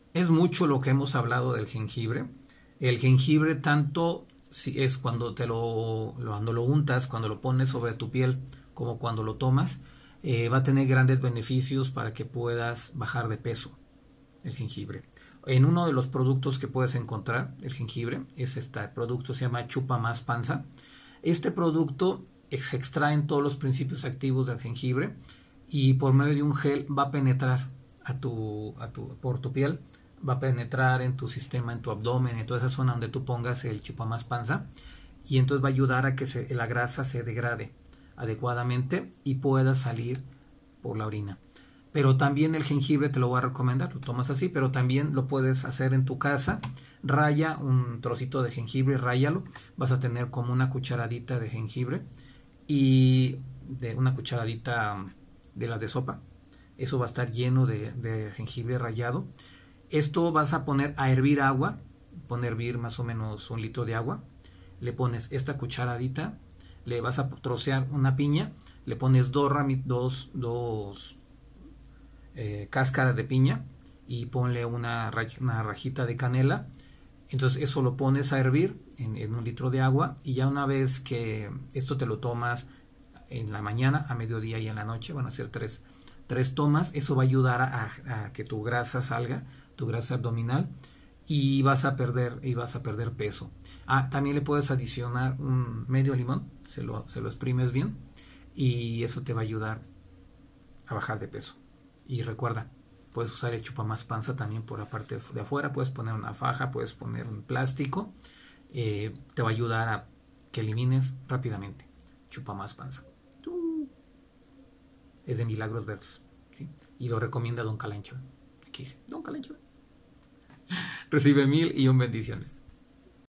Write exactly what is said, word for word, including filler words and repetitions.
Es mucho lo que hemos hablado del jengibre. El jengibre tanto si es cuando te lo, lo- cuando lo untas, cuando lo pones sobre tu piel, como cuando lo tomas, eh, va a tener grandes beneficios para que puedas bajar de peso el jengibre. En uno de los productos que puedes encontrar, el jengibre, es este producto, se llama Chupa Más Panza. Este producto se extraen todos los principios activos del jengibre y por medio de un gel va a penetrar a tu, a tu, por tu piel, va a penetrar en tu sistema, en tu abdomen, en toda esa zona donde tú pongas el Chupa Más Panza, y entonces va a ayudar a que se, la grasa se degrade adecuadamente y pueda salir por la orina. Pero también el jengibre te lo voy a recomendar, lo tomas así, pero también lo puedes hacer en tu casa. Raya un trocito de jengibre, ráyalo. Vas a tener como una cucharadita de jengibre y de una cucharadita de las de sopa. Eso va a estar lleno de, de jengibre rallado. Esto vas a poner a hervir agua, poner a hervir más o menos un litro de agua. Le pones esta cucharadita, le vas a trocear una piña, le pones dos, dos, dos eh, cáscara de piña y ponle una, una rajita de canela. Entonces eso lo pones a hervir en, en un litro de agua, y ya una vez que esto te lo tomas en la mañana, a mediodía y en la noche, van a ser tres, tres tomas. Eso va a ayudar a, a que tu grasa salga, tu grasa abdominal, y vas a perder y vas a perder peso. Ah, también le puedes adicionar un medio limón, se lo, se lo exprimes bien, y eso te va a ayudar a bajar de peso. Y recuerda, puedes usar el Chupa Más Panza también por la parte de afuera, puedes poner una faja, puedes poner un plástico, eh, te va a ayudar a que elimines rápidamente. Chupa Más Panza. Es de Milagros Verdes, ¿sí? Y lo recomienda Don Calancho. Aquí dice, Don Calancho. Recibe mil y un bendiciones.